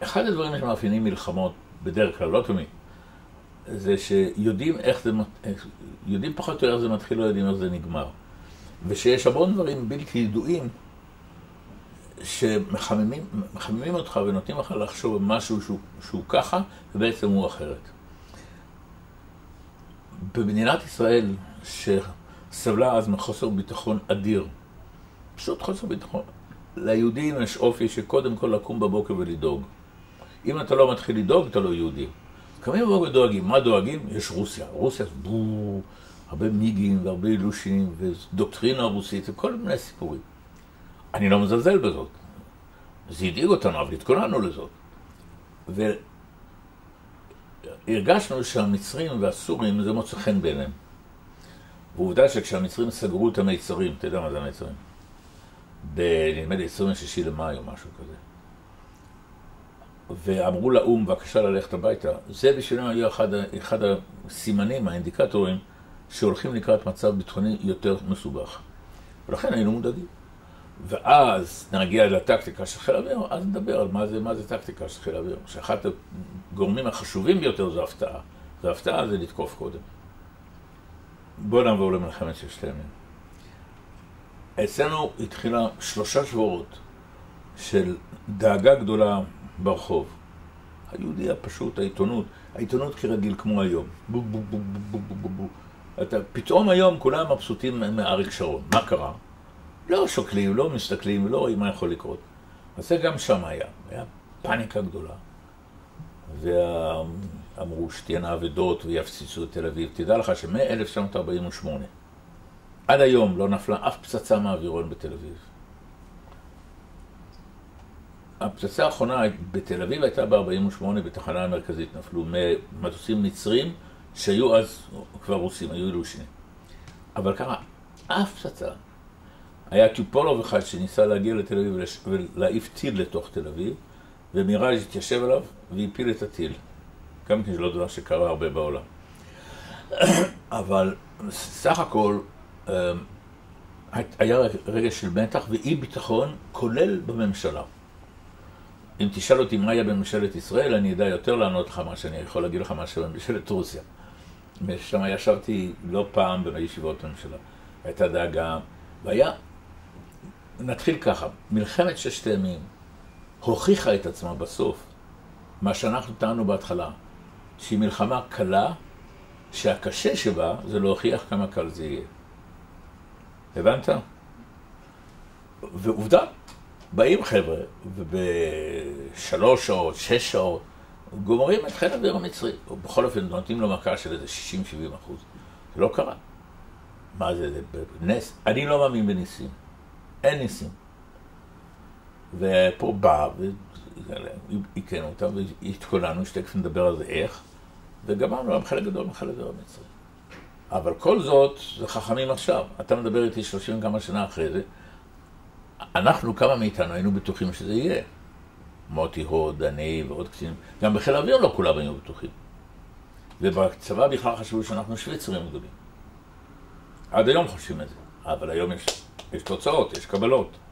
אחד הדברים שמאפיינים מלחמות, בדרך כלל, לא תמיד, זה שיודעים איך זה, יודעים פחות או יותר איך זה מתחיל, לא יודעים איך זה נגמר. ושיש המון דברים בלתי ידועים שמחממים אותך ונותנים לך לחשוב במשהו שהוא ככה, ובעצם הוא אחרת. במדינת ישראל, שסבלה אז מחוסר ביטחון אדיר, פשוט חוסר ביטחון. ליהודים יש אופי שקודם כל לקום בבוקר ולדאוג. אם אתה לא מתחיל לדאוג, אתה לא יהודי. קמים בבוקר ודואגים. מה דואגים? יש רוסיה. רוסיה זה הרבה מיגים והרבה אילושים ודוקטרינה רוסית וכל מיני סיפורים. אני לא מזלזל בזאת. זה הדאיג אותנו, אבל התכוננו לזאת. והרגשנו שהמצרים והסורים זה מוצא חן ביניהם. ועובדה שכשהמצרים סגרו את המיצרים, אתה יודע מה זה המיצרים? נדמה לי 26 למאי או משהו כזה. ואמרו לאום, בבקשה ללכת הביתה. זה בשבילם היה אחד הסימנים, האינדיקטורים, שהולכים לקראת מצב ביטחוני יותר מסובך. ולכן היינו מודאגים. ואז נגיע לטקטיקה של חיל האוויר, אז נדבר על מה זה טקטיקה של חיל האוויר. שאחת הגורמים החשובים ביותר זה הפתעה. והפתעה זה לתקוף קודם. בואו נעבור למלחמת ששת הימים. אצלנו התחילה 3 שבועות של דאגה גדולה ברחוב. היהודי הפשוט, העיתונות כרגיל כמו היום. בו בו בו בו בו בו בו. פתאום היום כולם מבסוטים מאריק שרון. מה קרה? לא שוקלים, לא מסתכלים, לא רואים מה יכול לקרות. אז זה גם שם היה פאניקה גדולה. ואמרו שתהיינה אבדות ויפציצו את תל אביב. תדע לך שמ-1948 עד היום לא נפלה אף פצצה מהאווירון בתל אביב. הפצצה האחרונה בתל אביב הייתה ב-48 בתחנה המרכזית. נפלו מטוסים מצרים שהיו אז כבר רוסים, היו אילושים. אבל קרה אף פצצה. היה טיפולוב אחד שניסה להגיע לתל אביב ולהעיף טיל לתוך תל אביב, ומיראז' התיישב עליו והפיל את הטיל. גם כן שלא דבר שקרה הרבה בעולם. אבל סך הכל היה רגע של מתח ואי ביטחון כולל בממשלה. אם תשאל אותי מה היה בממשלת ישראל, אני יודע יותר לענות לך מה שאני יכול להגיד לך מה שבממשלת רוסיה. שם ישבתי לא פעם בישיבות ממשלה. הייתה דאגה, והיה, נתחיל ככה, מלחמת ששת הימים הוכיחה את עצמה בסוף, מה שאנחנו טענו בהתחלה, שהיא מלחמה קלה, שהקשה שבה זה להוכיח כמה קל זה יהיה. הבנת? ועובדה, באים חבר'ה, וב3 שעות, 6 שעות, גומרים את חיל האוויר המצרי, ובכל אופן נותנים לו מכה של איזה 60-70%. זה לא קרה. מה זה? נס? אני לא מאמין בניסים. אין ניסים. ופה בא, והקראנו אותם, והתכוננו, שתכף נדבר על זה איך, וגמרנו עם חלק גדול מחיל האוויר המצרי. אבל כל זאת, זה חכמים עכשיו. אתה מדבר איתי 30 כמה שנה אחרי זה, אנחנו, כמה מאיתנו, היינו בטוחים שזה יהיה. מוטי הוד, אני ועוד קצינים. גם בחיל האוויר לא כולם היינו בטוחים. ובצבא בכלל חשבו שאנחנו שוויצרים גדולים. עד היום חושבים את זה. אבל היום יש תוצאות, יש קבלות.